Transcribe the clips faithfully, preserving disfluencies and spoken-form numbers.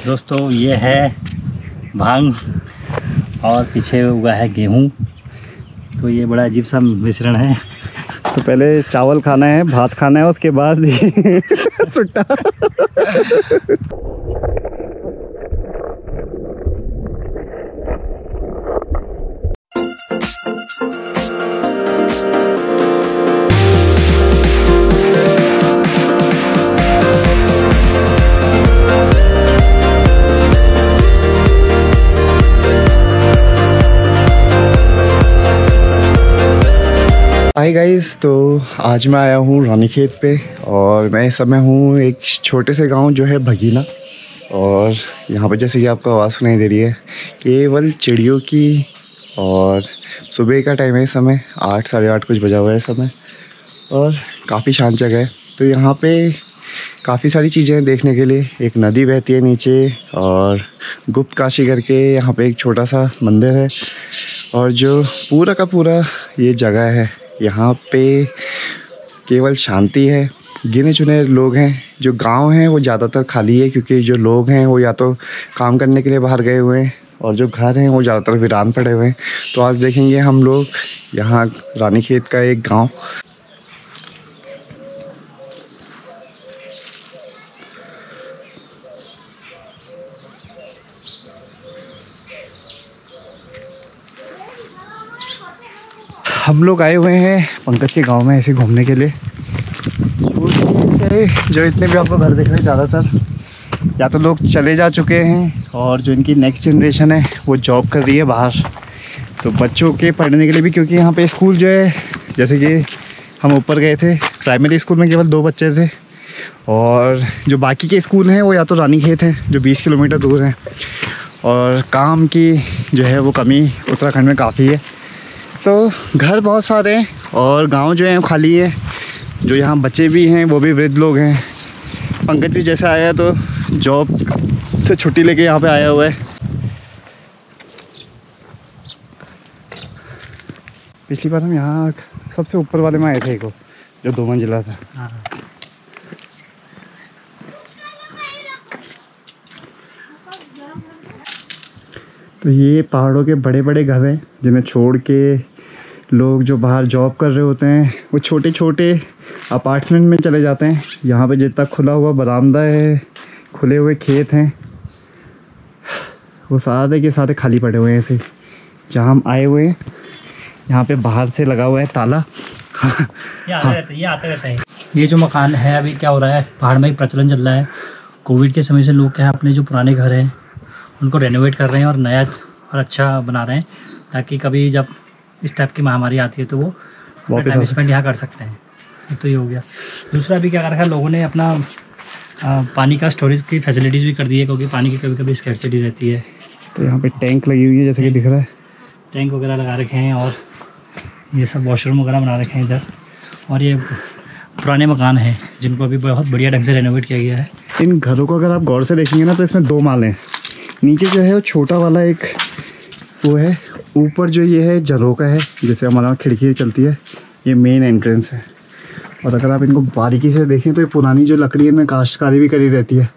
दोस्तों ये है भांग और पीछे हुआ है गेहूँ, तो ये बड़ा अजीब सा मिश्रण है। तो पहले चावल खाना है, भात खाना है, उसके बाद सुट्टा। हाय गाइस, तो आज मैं आया हूँ रानीखेत पे और मैं इस समय हूँ एक छोटे से गांव जो है भगीना। और यहाँ पर जैसे कि आपको आवाज़ सुनाई दे रही है केवल चिड़ियों की, और सुबह का टाइम है इस समय, आठ साढ़े आठ कुछ बजा हुआ है इस समय, और काफ़ी शांत जगह है। तो यहाँ पे काफ़ी सारी चीज़ें हैं देखने के लिए। एक नदी बहती है नीचे और गुप्त काशी करके यहाँ पे एक छोटा सा मंदिर है। और जो पूरा का पूरा ये जगह है, यहाँ पे केवल शांति है। गिने चुने लोग हैं। जो गांव हैं वो ज़्यादातर खाली है, क्योंकि जो लोग हैं वो या तो काम करने के लिए बाहर गए हुए हैं, और जो घर हैं वो ज़्यादातर वीरान पड़े हुए हैं। तो आज देखेंगे हम लोग यहाँ रानीखेत का एक गांव। हम लोग आए हुए हैं पंकज के गांव में ऐसे घूमने के लिए। जो इतने भी आपको घर दिख रहे हैं ज़्यादातर या तो लोग चले जा चुके हैं, और जो इनकी नेक्स्ट जनरेशन है वो जॉब कर रही है बाहर। तो बच्चों के पढ़ने के लिए भी, क्योंकि यहाँ पे स्कूल जो है, जैसे कि हम ऊपर गए थे प्राइमरी स्कूल में केवल दो बच्चे थे, और जो बाकी के स्कूल हैं वो या तो रानीखेत हैं जो बीस किलोमीटर दूर हैं। और काम की जो है वो कमी उत्तराखंड में काफ़ी है। तो घर बहुत सारे हैं और गांव जो है खाली है। जो यहाँ बच्चे भी हैं वो भी वृद्ध लोग हैं। पंकज भी जैसे आया तो जॉब से छुट्टी लेके यहाँ पे आया हुआ है। पिछली बार हम यहाँ सबसे ऊपर वाले में आए थे, को जो दो मंजिला था। तो ये पहाड़ों के बड़े बड़े घर हैं जिन्हें छोड़ के लोग जो बाहर जॉब कर रहे होते हैं वो छोटे छोटे अपार्टमेंट में चले जाते हैं। यहाँ पे जितना खुला हुआ बरामदा है, खुले हुए खेत हैं, वो सारे के सारे खाली पड़े हुए हैं। ऐसे जहाँ हम आए हुए हैं यहाँ पे बाहर से लगा हुआ है ताला। ये आते रहते ये आते रहते हैं। ये जो मकान है, अभी क्या हो रहा है, पहाड़ में एक प्रचलन चल रहा है। कोविड के समय से लोग क्या है अपने जो पुराने घर हैं उनको रेनोवेट कर रहे हैं और नया और अच्छा बना रहे हैं, ताकि कभी जब इस टाइप की महामारी आती है तो वो टाइम स्पेंड यहाँ कर सकते हैं। एक तो ये हो गया। दूसरा अभी क्या कर रखा है लोगों ने, अपना आ, पानी का स्टोरेज की फैसिलिटीज़ भी कर दी है, क्योंकि पानी की कभी कभी स्कैर्सिटी रहती है। तो यहाँ पे टैंक लगी हुई है जैसे कि दिख रहा है, टैंक वगैरह लगा रखे हैं, और ये सब वॉशरूम वगैरह बना रखे हैं इधर। और ये पुराने मकान हैं जिनको अभी बहुत बढ़िया ढंग से रेनोवेट किया गया है। इन घरों को अगर आप गौर से देखेंगे ना तो इसमें दो माले हैं। नीचे जो है वो छोटा वाला एक वो है, ऊपर जो ये है झरोका है, जैसे हमारा खिड़की चलती है, ये मेन एंट्रेंस है। और अगर आप इनको बारीकी से देखें तो ये पुरानी जो लकड़ी है में काश्तकारी भी करी रहती है।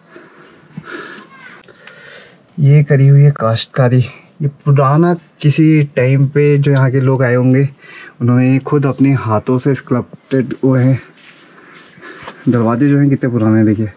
ये करी हुई है काश्तकारी। ये पुराना किसी टाइम पे जो यहाँ के लोग आए होंगे उन्होंने खुद अपने हाथों से स्कल्प्टेड हुए हैं। दरवाजे जो हैं कितने पुराने देखिए।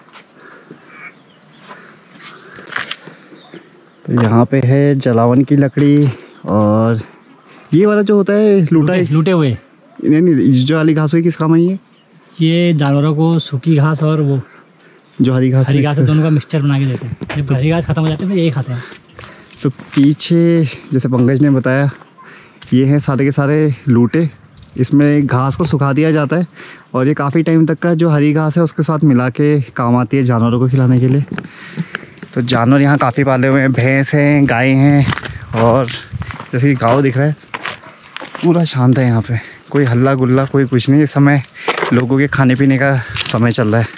तो यहाँ पे है जलावन की लकड़ी, और ये वाला जो होता है लूटा लूटे, लूटे हुए नहीं नहीं जो हरी घास हुई किस काम आई है? ये जानवरों को सूखी घास और वो जो हरी घास हरी घास दोनों का मिक्सचर बना के देते हैं। जब हरी घास खत्म हो जाती है तो यही खाते हैं। तो पीछे जैसे पंकज ने बताया ये हैं सारे के सारे लूटे। इसमें घास को सुखा दिया जाता है और ये काफ़ी टाइम तक का जो हरी घास है उसके साथ मिला के काम आती है जानवरों को खिलाने के लिए। तो जानवर यहाँ काफ़ी पाले हुए हैं, भैंस हैं, गाय हैं, और जैसे गाँव दिख रहा है पूरा शांत है यहाँ पे। कोई हल्ला गुल्ला कोई कुछ नहीं। इस समय लोगों के खाने पीने का समय चल रहा है।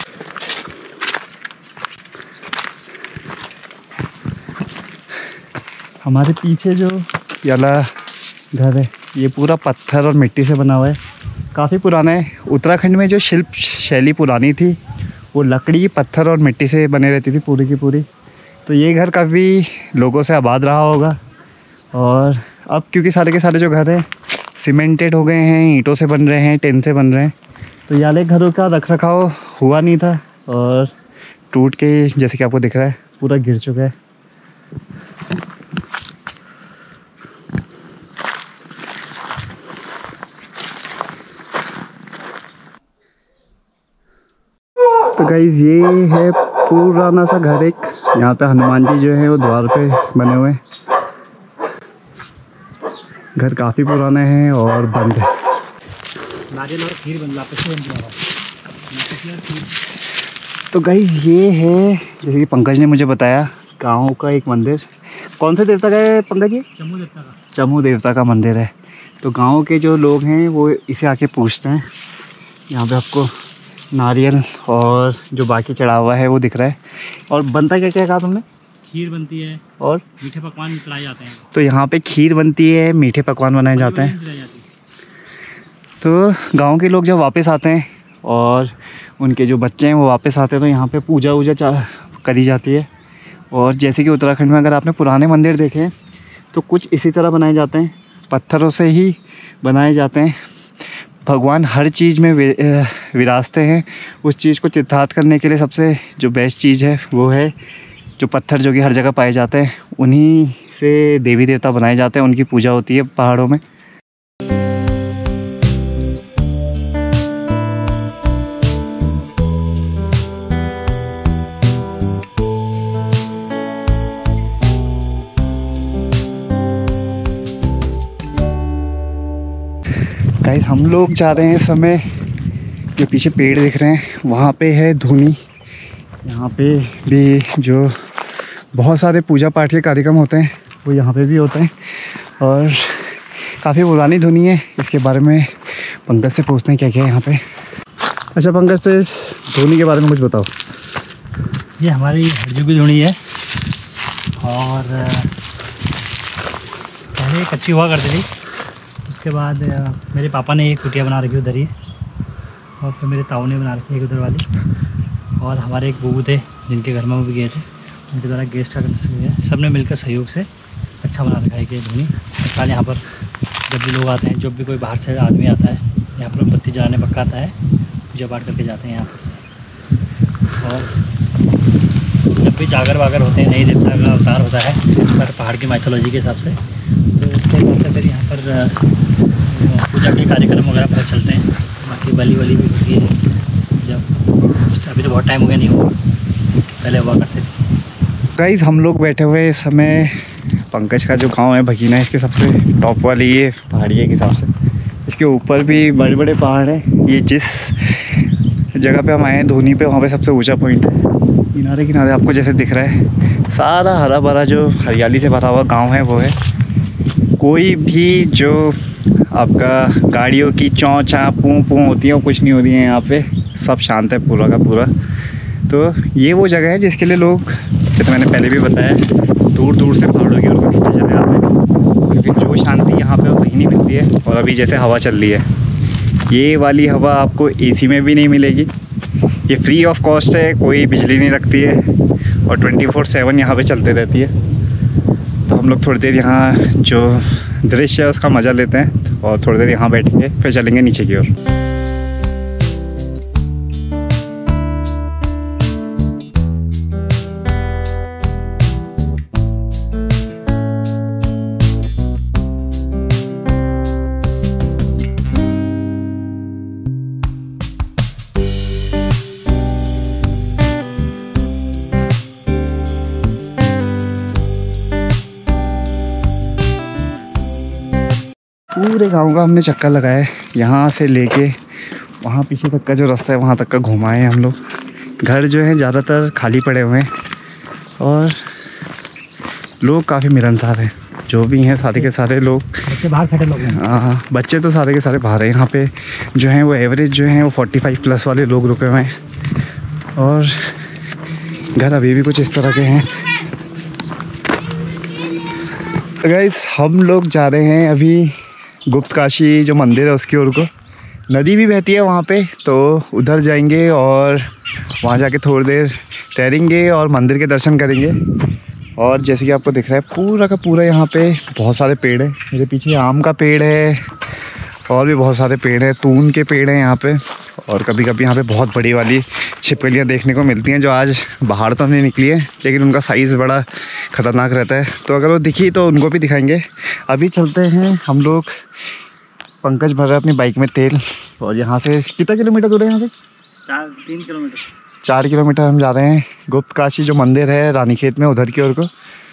हमारे पीछे जो वाला घर है ये पूरा पत्थर और मिट्टी से बना हुआ है, काफ़ी पुराना है। उत्तराखंड में जो शिल्प शैली पुरानी थी वो लकड़ी, पत्थर और मिट्टी से बने रहती थी पूरी की पूरी। तो ये घर काफ़ी लोगों से आबाद रहा होगा, और अब क्योंकि सारे के सारे जो घर हैं सीमेंटेड हो गए हैं, ईंटों से बन रहे हैं, टेन से बन रहे हैं, तो ये वाले घरों का रख रखाव हुआ नहीं था और टूट के जैसे कि आपको दिख रहा है पूरा गिर चुका है। तो गाइस ये है पुराना सा घर एक, यहाँ पे हनुमान जी जो है वो द्वार पे बने हुए हैं। घर काफ़ी पुराने हैं और बंद है। नारियल और खीर बन तो गाइस ये है जैसे कि पंकज ने मुझे बताया गाँव का एक मंदिर। कौन से देवता का है पंकज जी? चमू देवता का। चमू देवता का मंदिर है। तो गांव के जो लोग हैं वो इसे आके पूछते हैं। यहाँ पे आपको नारियल और जो बाकी चढ़ा हुआ है वो दिख रहा है। और बनता क्या क्या कहा तुमने? खीर बनती है और मीठे पकवान चढ़ाए जाते हैं। तो यहाँ पे खीर बनती है, मीठे पकवान बनाए जाते हैं। तो गांव के लोग जब वापस आते हैं और उनके जो बच्चे हैं वो वापस आते हैं तो यहाँ पे पूजा वूजा करी जाती है। और जैसे कि उत्तराखंड में अगर आपने पुराने मंदिर देखे हैं तो कुछ इसी तरह बनाए जाते हैं, पत्थरों से ही बनाए जाते हैं। भगवान हर चीज़ में विराजते हैं। उस चीज़ को चित्तार्थ करने के लिए सबसे जो बेस्ट चीज़ है वो है जो पत्थर जो कि हर जगह पाए जाते हैं, उन्हीं से देवी देवता बनाए जाते हैं, उनकी पूजा होती है पहाड़ों में। गाइस हम लोग जा रहे हैं इस समय, जो पीछे पेड़ दिख रहे हैं वहाँ पे है धूनी। यहाँ पे भी जो बहुत सारे पूजा पाठ के कार्यक्रम होते हैं वो यहाँ पे भी होते हैं और काफ़ी पुरानी धूनी है। इसके बारे में पंकज से पूछते हैं क्या क्या है यहाँ पे। अच्छा पंकज, से इस धूनी के बारे में कुछ बताओ। ये हमारी हरजू की धूनी है और पहले कच्ची हुआ करती थी। उसके बाद मेरे पापा ने एक कुटिया बना रखी उधर ही, और फिर मेरे ताऊ ने बना रखी एक उधर वाली, और हमारे एक बूबू थे जिनके घर में वो भी गए थे, उनके द्वारा गेस्ट का कंस्ट्रक्शन सब ने मिलकर सहयोग से अच्छा बना रखा है कि धूनी। साल यहाँ पर जब भी लोग आते हैं, जब भी कोई बाहर से आदमी आता है यहाँ पर बत्ती जलाने पक्का आता है, पूजा पाठ करके जाते हैं यहाँ पर से। और जब भी जागर वागर होते हैं, नई देवता का अवतार होता है पर पहाड़ की माइथोलॉजी के हिसाब से, तो उसके हिसाब से फिर यहाँ पर पूजा के कार्यक्रम वगैरह बहुत चलते हैं। बाकी बली वली भी होती है जब, अभी तो बहुत टाइम हो गया नहीं हुआ, पहले हुआ करते थे। गाइस हम लोग बैठे हुए इस समय पंकज का जो गांव है भगीना, इसके सबसे टॉप वाली ये पहाड़ी है के हिसाब से। इसके ऊपर भी बड़े बड़े पहाड़ हैं। ये जिस जगह पे हम आए हैं धूनी पे, वहाँ पे सबसे ऊंचा पॉइंट है। किनारे किनारे आपको जैसे दिख रहा है सारा हरा भरा जो हरियाली से भरा हुआ गाँव है वो है। कोई भी जो आपका गाड़ियों की चौं चाँ पूँ पूँ होती है वो कुछ नहीं हो रही है यहाँ पे, सब शांत है पूरा का पूरा। तो ये वो जगह है जिसके लिए लोग, जैसे मैंने पहले भी बताया, दूर दूर से पहाड़ों की ओर को खींचे चले आते हैं, क्योंकि जो शांति यहाँ पे वो कहीं नहीं मिलती है। और अभी जैसे हवा चल रही है, ये वाली हवा आपको एसी में भी नहीं मिलेगी। ये फ्री ऑफ कॉस्ट है, कोई बिजली नहीं लगती है और ट्वेंटी फोर सेवन यहाँ पर चलते रहती है। तो हम लोग थोड़ी देर यहाँ जो दृश्य है उसका मज़ा लेते हैं और थोड़ी देर यहाँ बैठेंगे, फिर चलेंगे नीचे की ओर। पूरे गांव का हमने चक्कर लगाया है, यहाँ से लेके वहाँ पीछे तक का जो रास्ता है वहाँ तक का घुमाए हैं हम लोग। घर जो है ज़्यादातर खाली पड़े हुए हैं और लोग काफ़ी मिलनसार हैं, जो भी हैं सारे के सारे लोग। बच्चे बाहर खड़े लोग हैं। हाँ, बच्चे तो सारे के सारे बाहर हैं। यहाँ पे जो हैं वो एवरेज जो हैं वो फोर्टी फाइव प्लस वाले लोग रुके हुए हैं और घर अभी भी कुछ इस तरह के हैं। तो गाइस हम लोग जा रहे हैं अभी गुप्त काशी जो मंदिर है उसकी ओर को। नदी भी बहती है वहाँ पे, तो उधर जाएंगे और वहाँ जाके थोड़ी देर ठहरेंगे और मंदिर के दर्शन करेंगे। और जैसे कि आपको दिख रहा है पूरा का पूरा यहाँ पे बहुत सारे पेड़ है। मेरे पीछे आम का पेड़ है और भी बहुत सारे पेड़ हैं, तून के पेड़ हैं यहाँ पे। और कभी कभी यहाँ पे बहुत बड़ी वाली छिपकलियाँ देखने को मिलती हैं, जो आज बाहर तो नहीं निकली है लेकिन उनका साइज़ बड़ा ख़तरनाक रहता है। तो अगर वो दिखी तो उनको भी दिखाएंगे। अभी चलते हैं हम लोग। पंकज भर रहा है अपनी बाइक में तेल। और यहाँ से कितना किलोमीटर दूर है? यहाँ से चार तीन किलोमीटर चार किलोमीटर हम जा रहे हैं गुप्त काशी जो मंदिर है रानीखेत में, उधर की ओर को।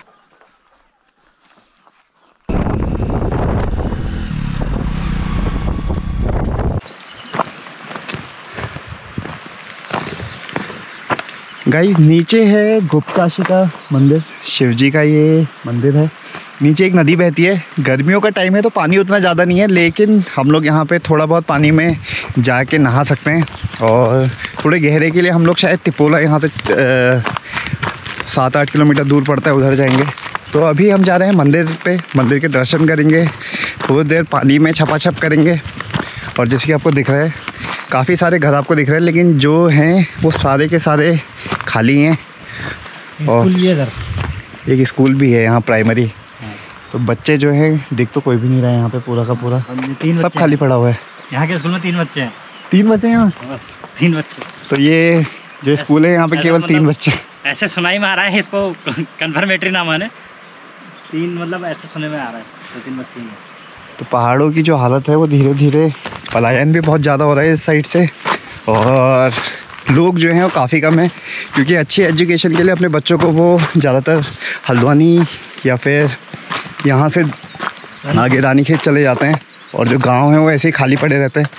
गाइस नीचे है गुप्त काशी का मंदिर, शिव जी का ये मंदिर है। नीचे एक नदी बहती है। गर्मियों का टाइम है तो पानी उतना ज़्यादा नहीं है, लेकिन हम लोग यहाँ पे थोड़ा बहुत पानी में जाके नहा सकते हैं। और थोड़े गहरे के लिए हम लोग शायद तिपोला यहाँ से सात आठ किलोमीटर दूर पड़ता है, उधर जाएंगे। तो अभी हम जा रहे हैं मंदिर पे, मंदिर के दर्शन करेंगे, थोड़ी देर पानी में छपाछप करेंगे। और जैसे कि आपको दिख रहा है काफ़ी सारे घर आपको दिख रहे हैं, लेकिन जो हैं वो सारे के सारे खाली हैं। और एक स्कूल भी है यहाँ प्राइमरी। तो बच्चे जो हैं देख तो कोई भी नहीं रहा है यहाँ पे, पूरा का पूरा तीन सब खाली पड़ा हुआ है। यहाँ के स्कूल में तीन बच्चे हैं। तीन बच्चे हैं यहाँ? बस तीन बच्चे। तो ये जो स्कूल है यहाँ पे केवल तीन बच्चे। ऐसे सुनाई में आ रहा है, इसको कन्फर्मेटरी ना माने, तीन मतलब ऐसे सुने में आ रहा है तो तीन बच्चे ही हैं। तो पहाड़ों की जो हालत है वो धीरे धीरे, पलायन भी बहुत ज़्यादा हो रहा है इस साइड से। और लोग जो हैं वो काफ़ी कम है, क्योंकि अच्छी एजुकेशन के लिए अपने बच्चों को वो ज़्यादातर हल्द्वानी या फिर यहाँ से आगे रानीखेत चले जाते हैं। और जो गांव हैं वो ऐसे ही खाली पड़े रहते हैं।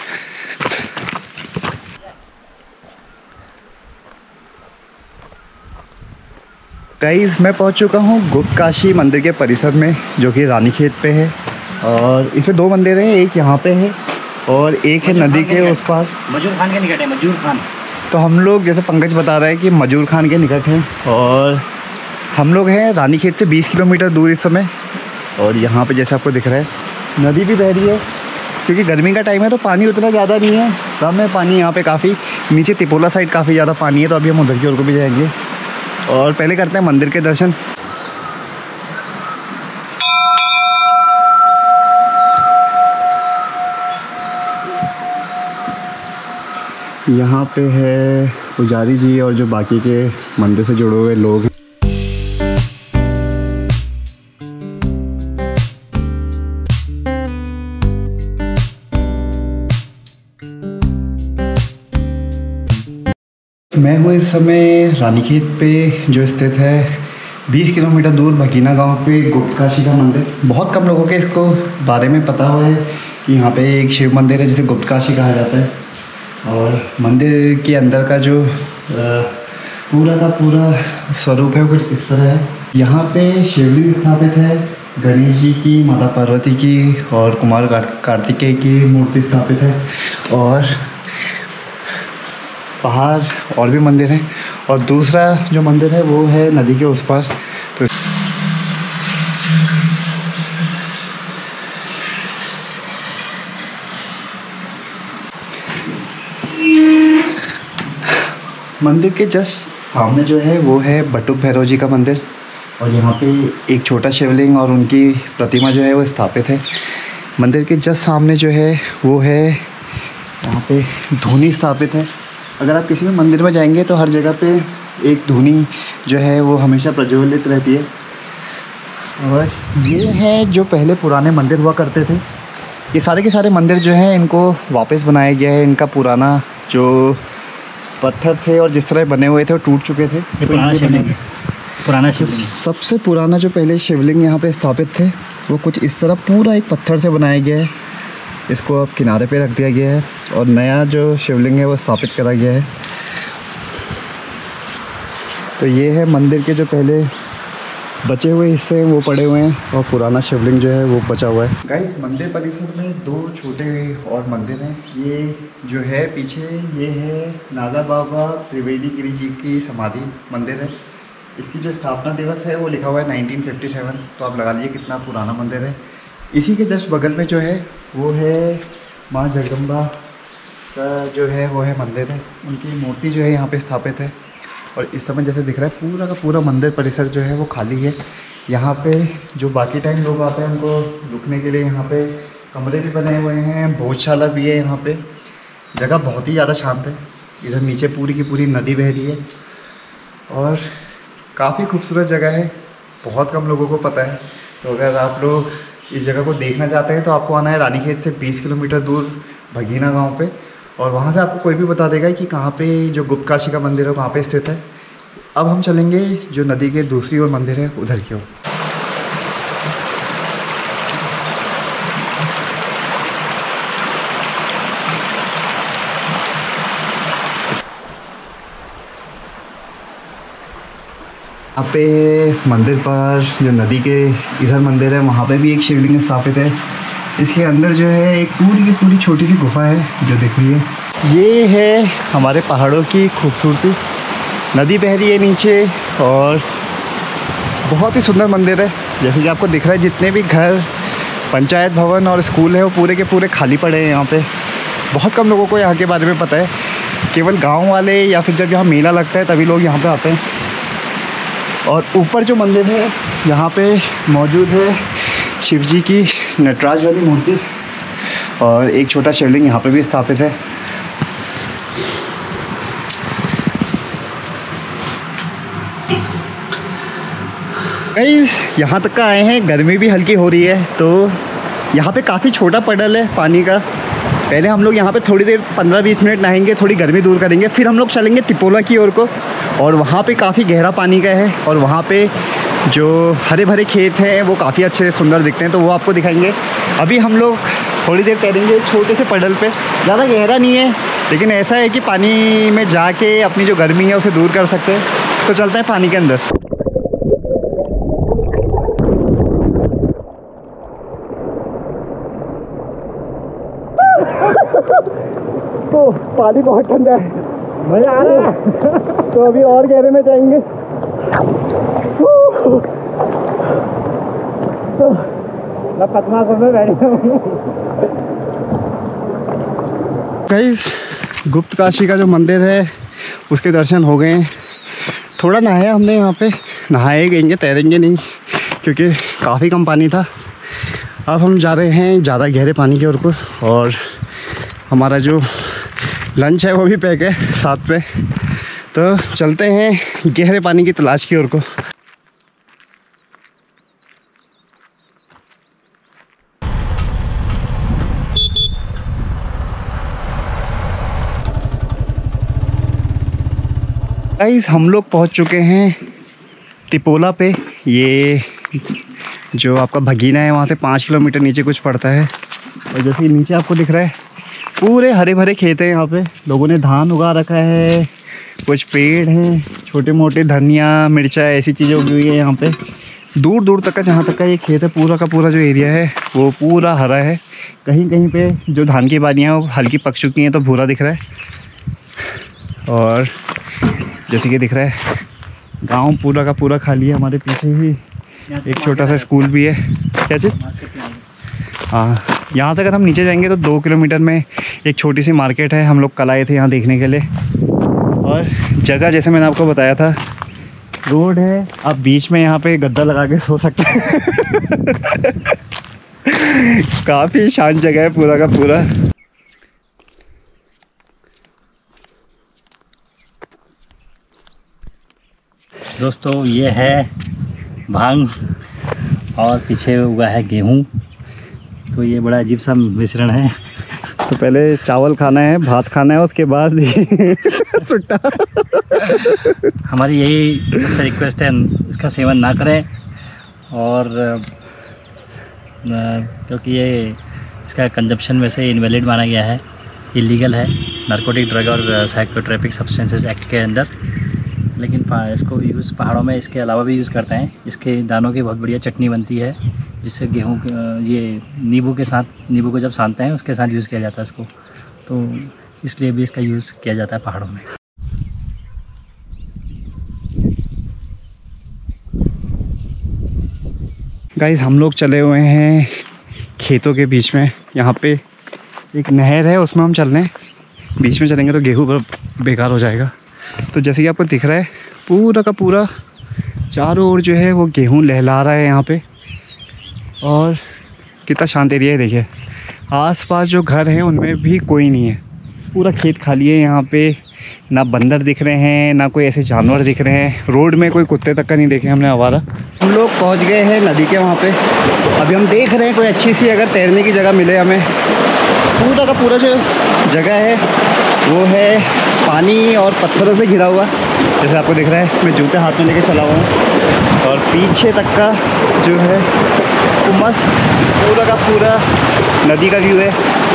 गाइस मैं पहुँच चुका हूँ गुप्त काशी मंदिर के परिसर में, जो कि रानीखेत पे है। और इसमें दो मंदिर हैं, एक यहाँ पे है और एक है नदी के उस पार, मजूर खान के निकट है। मजूर खान तो हम लोग, जैसे पंकज बता रहा है कि मजूर खान के निकट हैं। और हम लोग हैं रानीखेत से बीस किलोमीटर दूर इस समय। और यहाँ पे जैसे आपको दिख रहा है नदी भी बह रही है, क्योंकि गर्मी का टाइम है तो पानी उतना ज़्यादा नहीं है, कम है पानी यहाँ पे काफ़ी। नीचे तिपोला साइड काफ़ी ज़्यादा पानी है, तो अभी हम उधर की ओर को भी जाएंगे। और पहले करते हैं मंदिर के दर्शन। यहाँ पे है पुजारी जी और जो बाकी के मंदिर से जुड़े हुए लोग हैं। मैं हूँ इस समय रानीखेत पे, जो स्थित है बीस किलोमीटर दूर भगीना गांव पे गुप्त काशी का मंदिर। बहुत कम लोगों के इसको बारे में पता हुआ है कि यहाँ पे एक शिव मंदिर है जिसे गुप्त काशी कहा जाता है। और मंदिर के अंदर का जो पूरा का पूरा स्वरूप है वो कुछ इस तरह है। यहाँ पे शिवलिंग स्थापित है, गणेश जी की, माता पार्वती की और कुमार कार्तिकेय की मूर्ति स्थापित है। और बाहर और भी मंदिर हैं। और दूसरा जो मंदिर है वो है नदी के उस पार। तो मंदिर के जस्ट सामने जो है वो है बटुक भैरव जी का मंदिर। और यहाँ पे एक छोटा शिवलिंग और उनकी प्रतिमा जो है वो स्थापित है। मंदिर के जस्ट सामने जो है वो है, यहाँ पे धूनी स्थापित है। अगर आप किसी भी मंदिर में जाएंगे तो हर जगह पे एक धूनी जो है वो हमेशा प्रज्वलित रहती है। और ये है जो पहले पुराने मंदिर हुआ करते थे। ये सारे के सारे मंदिर जो हैं इनको वापस बनाया गया है। इनका पुराना जो पत्थर थे और जिस तरह बने हुए थे वो टूट चुके थे। ये पुराना शिवलिंग, पुराना शिवलिंग सबसे पुराना जो पहले शिवलिंग यहाँ पे स्थापित थे वो कुछ इस तरह पूरा एक पत्थर से बनाया गया है। इसको अब किनारे पे रख दिया गया है और नया जो शिवलिंग है वो स्थापित करा गया है। तो ये है मंदिर के जो पहले बचे हुए हिस्से हैं वो पड़े हुए हैं और पुराना शिवलिंग जो है वो बचा हुआ है। गाइस मंदिर परिसर में दो छोटे और मंदिर हैं। ये जो है पीछे ये है नागा बाबा त्रिवेणी गिरी जी की समाधि मंदिर है। इसकी जो स्थापना दिवस है वो लिखा हुआ है नाइनटीन फिफ्टी सेवन। तो आप लगा लीजिए कितना पुराना मंदिर है। इसी के जस्ट बगल में जो है वो है माँ जगदम्बा का जो है वो है मंदिर है। उनकी मूर्ति जो है यहाँ पे स्थापित है। और इस समय जैसे दिख रहा है पूरा का पूरा मंदिर परिसर जो है वो खाली है। यहाँ पे जो बाकी टाइम लोग आते हैं उनको रुकने के लिए यहाँ पे कमरे भी बने हुए हैं, भोजशाला भी है। यहाँ पे जगह बहुत ही ज़्यादा शांत है। इधर नीचे पूरी की पूरी नदी बह रही है और काफ़ी खूबसूरत जगह है, बहुत कम लोगों को पता है। तो अगर आप लोग इस जगह को देखना चाहते हैं तो आपको आना है रानीखेत से बीस किलोमीटर दूर भगीना गांव पे, और वहाँ से आपको कोई भी बता देगा कि कहाँ पे जो गुप्त काशी का मंदिर है वहाँ पे स्थित है। अब हम चलेंगे जो नदी के दूसरी ओर मंदिर है उधर की ओर। यहाँ पे मंदिर पर जो नदी के इधर मंदिर है वहाँ पे भी एक शिवलिंग स्थापित है। इसके अंदर जो है एक पूरी की पूरी छोटी सी गुफा है जो दिख रही है। ये है हमारे पहाड़ों की खूबसूरती, नदी बह रही है नीचे और बहुत ही सुंदर मंदिर है। जैसे कि आपको दिख रहा है जितने भी घर, पंचायत भवन और स्कूल है वो पूरे के पूरे खाली पड़े हैं। यहाँ पे बहुत कम लोगों को यहाँ के बारे में पता है, केवल गाँव वाले या फिर जब यहाँ मेला लगता है तभी लोग यहाँ पे आते हैं। और ऊपर जो मंदिर है यहाँ पे मौजूद है शिव जी की नटराज वाली मूर्ति और एक छोटा शिवलिंग यहाँ पे भी स्थापित है। गाइस यहाँ तक का आए हैं, गर्मी भी हल्की हो रही है तो यहाँ पे काफ़ी छोटा पडल है पानी का। पहले हम लोग यहाँ पे थोड़ी देर पंद्रह बीस मिनट नहाएंगे, थोड़ी गर्मी दूर करेंगे, फिर हम लोग चलेंगे तिपोला की ओर को और वहाँ पे काफ़ी गहरा पानी का है और वहाँ पे जो हरे भरे खेत हैं वो काफ़ी अच्छे सुंदर दिखते हैं तो वो आपको दिखाएंगे। अभी हम लोग थोड़ी देर तैरेंगे छोटे से पडल पे, ज़्यादा गहरा नहीं है लेकिन ऐसा है कि पानी में जाके अपनी जो गर्मी है उसे दूर कर सकते हैं। तो चलते हैं पानी के अंदर। तो पानी बहुत ठंडा है, मज़ा आ रहा है। तो अभी और गहरे में जाएंगे। मैं खतरनाक में बैठा हूँ। गाइस गुप्त काशी का जो मंदिर है उसके दर्शन हो गए हैं। थोड़ा नहाया हमने यहाँ पे, नहाएंगे तैरेंगे नहीं क्योंकि काफ़ी कम पानी था। अब हम जा रहे हैं ज़्यादा गहरे पानी की ओर को और हमारा जो लंच है वो भी पैक है साथ में। तो चलते हैं गहरे पानी की तलाश की ओर को। गाइस हम लोग पहुंच चुके हैं तिपोला पे। ये जो आपका भगीना है वहाँ से पाँच किलोमीटर नीचे कुछ पड़ता है और जैसे कि नीचे आपको दिख रहा है पूरे हरे भरे खेत हैं। यहाँ पे लोगों ने धान उगा रखा है, कुछ पेड़ हैं छोटे मोटे, धनिया मिर्चा ऐसी चीज़ें उगी हुई है। यहाँ पे दूर दूर तक का जहाँ तक का ये खेत है पूरा का पूरा जो एरिया है वो पूरा हरा है। कहीं कहीं पे जो धान की बालियाँ हैं वो हल्की पक चुकी हैं तो भूरा दिख रहा है। और जैसे कि दिख रहा है गांव पूरा का पूरा खाली है। हमारे पीछे ही एक छोटा सा स्कूल भी है। क्या चीज़? हाँ, यहाँ से अगर हम नीचे जाएंगे तो दो किलोमीटर में एक छोटी सी मार्केट है। हम लोग कल आए थे यहाँ देखने के लिए। और जगह जैसे मैंने आपको बताया था, रोड है, आप बीच में यहाँ पे गद्दा लगा के सो सकते हैं। काफ़ी शांत जगह है पूरा का पूरा। दोस्तों ये है भांग और पीछे हुआ है गेहूँ, तो ये बड़ा अजीब सा मिश्रण है। तो पहले चावल खाना है, भात खाना है, उसके बाद सुट्टा। हमारी यही सबसे रिक्वेस्ट है, इसका सेवन ना करें। और क्योंकि ये इसका कंजप्शन वैसे इनवैलिड माना गया है, इलीगल है, नारकोटिक ड्रग और साइकोट्रोपिक सब्सटेंसेस एक्ट के अंदर। लेकिन इसको यूज़ पहाड़ों में इसके अलावा भी यूज़ करते हैं। इसके दानों की बहुत बढ़िया चटनी बनती है जिससे गेहूँ, ये नींबू के साथ, नींबू को जब सानते हैं उसके साथ यूज़ किया जाता है इसको, तो इसलिए भी इसका यूज़ किया जाता है पहाड़ों में। गाइस हम लोग चले हुए हैं खेतों के बीच में। यहाँ पे एक नहर है, उसमें हम चल रहे हैं। बीच में चलेंगे तो गेहूँ पर बेकार हो जाएगा, तो जैसे कि आपको दिख रहा है पूरा का पूरा चारों ओर जो है वो गेहूँ लहला रहा है यहाँ पे। और कितना शांत एरिया है, देखिए आसपास जो घर हैं उनमें भी कोई नहीं है, पूरा खेत खाली है यहाँ पे। ना बंदर दिख रहे हैं, ना कोई ऐसे जानवर दिख रहे हैं। रोड में कोई कुत्ते तक का नहीं देखे हमने आवारा। हम लोग पहुँच गए हैं नदी के वहाँ पे। अभी हम देख रहे हैं कोई अच्छी सी अगर तैरने की जगह मिले हमें। पूरा का पूरा जो जगह है वो है पानी और पत्थरों से घिरा हुआ, जैसे आपको दिख रहा है। मैं जूते हाथ में लेके चला हुआ हूँ और पीछे तक का जो है वो मस्त पूरा का पूरा नदी का व्यू है।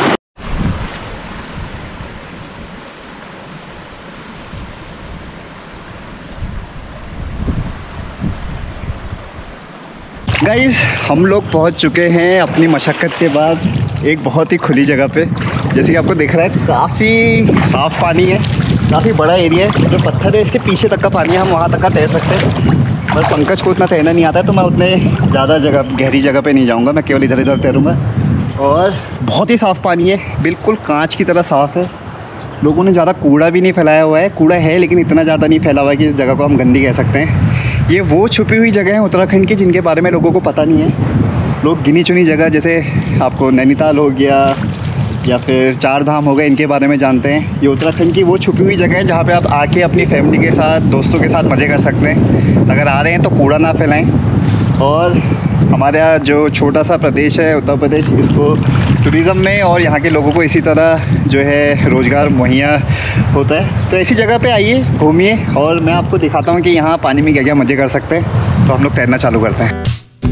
गाइस हम लोग पहुंच चुके हैं अपनी मशक्क़त के बाद एक बहुत ही खुली जगह पे। जैसे कि आपको दिख रहा है काफ़ी साफ़ पानी है, काफ़ी बड़ा एरिया है। जो पत्थर है इसके पीछे तक का पानी है, हम वहाँ तक का तैर सकते हैं। बस पंकज को उतना तैरना नहीं आता है तो मैं उतने ज़्यादा जगह गहरी जगह पे नहीं जाऊँगा, मैं केवल इधर इधर तैरूँगा। और बहुत ही साफ़ पानी है, बिल्कुल कांच की तरह साफ़ है। लोगों ने ज़्यादा कूड़ा भी नहीं फैलाया हुआ है, कूड़ा है लेकिन इतना ज़्यादा नहीं फैला हुआ है कि इस जगह को हम गंदी कह सकते हैं। ये वो छुपी हुई जगह है उत्तराखंड की जिनके बारे में लोगों को पता नहीं है। लोग गिनी चुनी जगह जैसे आपको नैनीताल हो गया या फिर चार धाम हो गए, इनके बारे में जानते हैं। ये उत्तराखंड की वो छुपी हुई जगह है जहाँ पे आप आके अपनी फैमिली के साथ, दोस्तों के साथ मज़े कर सकते हैं। अगर आ रहे हैं तो कूड़ा ना फैलाएं। और हमारा जो छोटा सा प्रदेश है उत्तर प्रदेश, इसको टूरिज़म में और यहाँ के लोगों को इसी तरह जो है रोज़गार मुहैया होता है। तो ऐसी जगह पे आइए, घूमिए और मैं आपको दिखाता हूँ कि यहाँ पानी में क्या क्या मज़े कर सकते हैं। तो हम लोग तैरना चालू करते हैं।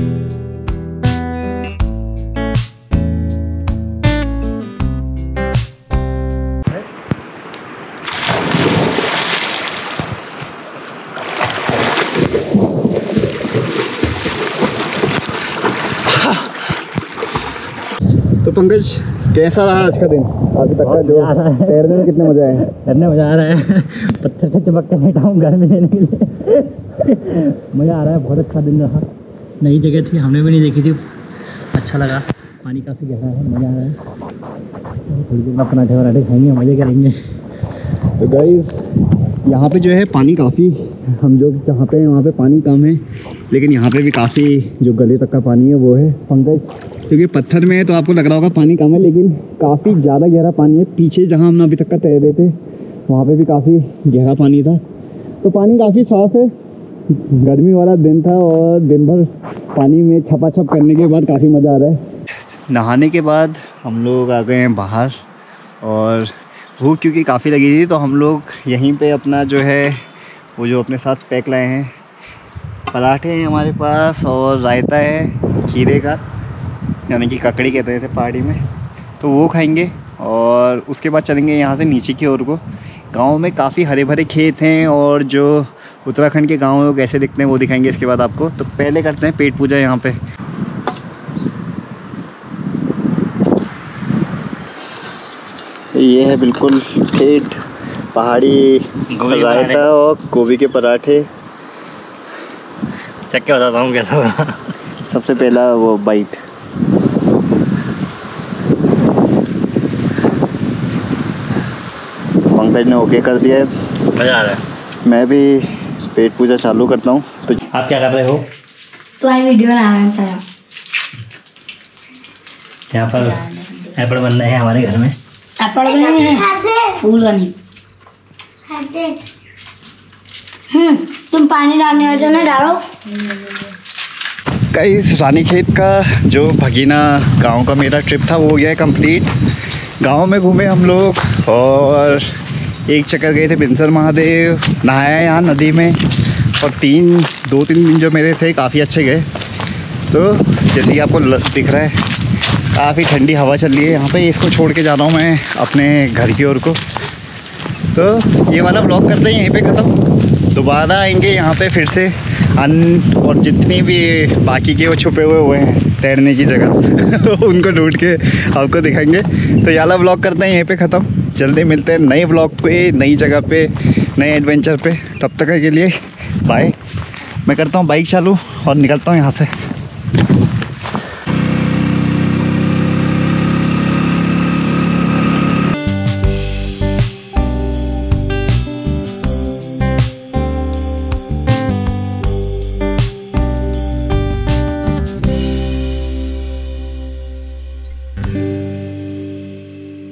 तो पंकज कैसा रहा आज का दिन अभी तक का? जो तैरने में कितने मजा आए? तैरने मज़ा आ रहा है। पत्थर से चिपक के लेटा हूँ घर में लेने के लिए। मज़ा आ रहा है, बहुत अच्छा दिन रहा। नई जगह थी, हमने भी नहीं देखी थी, अच्छा लगा। पानी काफ़ी गहरा है, मज़ा आ रहा है। थोड़ी देर में पराठे वराठे खाएंगे, मज़े करेंगे। तो गाइस यहाँ पे जो है पानी काफ़ी, हम जो जहाँ पे हैं वहाँ पे पानी कम है, लेकिन यहाँ पे भी काफ़ी जो गले तक का पानी है वो है। पंकज क्योंकि पत्थर में है तो आपको लग रहा होगा पानी कम है, लेकिन काफ़ी ज़्यादा गहरा पानी है। पीछे जहाँ हम अभी तक का तैर रहे थे वहाँ पे भी काफ़ी गहरा पानी था। तो पानी काफ़ी साफ़ है। गर्मी वाला दिन था और दिन भर पानी में छपा छप करने के बाद काफ़ी मज़ा आ रहा है। नहाने के बाद हम लोग आ गए हैं बाहर और भूख क्योंकि काफ़ी लगी थी तो हम लोग यहीं पे अपना जो है वो जो अपने साथ पैक लाए हैं, पराठे हैं हमारे पास और रायता है खीरे का, यानी कि ककड़ी कहते थे पहाड़ी में, तो वो खाएंगे। और उसके बाद चलेंगे यहाँ से नीचे की ओर को। गांव में काफ़ी हरे भरे खेत हैं और जो उत्तराखंड के गांव हैं वो कैसे दिखते हैं वो दिखाएंगे इसके बाद आपको। तो पहले करते हैं पेट पूजा यहाँ पे। ये है बिल्कुल पेट, पहाड़ी रायता और गोभी के पराठे। चख के बताता हूँ कैसा हुआ। सबसे पहला वो बाइट। पंकज ने ओके कर दिया है, मज़ा आ रहा है। मैं भी पेट पूजा चालू करता हूँ। तो आप क्या कर रहे हो? तुम्हारी वीडियो बना रहा था। यहाँ पर एप्पल बन रहे हैं हमारे घर में। एप्पल नहीं है, फूल का नहीं। हम्म तुम पानी डालने वाले ना डालो। गाइस रानीखेत का जो भगीना गांव का मेरा ट्रिप था वो हो गया है कंप्लीट। गांव में घूमे हम लोग और एक चक्कर गए थे बिनसर महादेव, नहाया यहाँ नदी में, और तीन दो तीन दिन जो मेरे थे काफ़ी अच्छे गए। तो जैसे कि आपको दिख रहा है काफ़ी ठंडी हवा चल रही है यहाँ पे। इसको छोड़ के जा रहा हूँ मैं अपने घर की ओर को। तो ये वाला ब्लॉग करते हैं यहीं पे ख़त्म। दोबारा आएंगे यहाँ पे फिर से अन और जितनी भी बाकी के वो छुपे हुए हुए हैं तैरने की जगह उनको ढूंढ के आपको दिखाएंगे। तो ये वाला ब्लॉग करते हैं यहीं पे ख़त्म। जल्दी मिलते हैं नए ब्लॉग पे, नई जगह पे, नए एडवेंचर पे। तब तक के लिए बाय। मैं करता हूँ बाइक चालू और निकलता हूँ यहाँ से।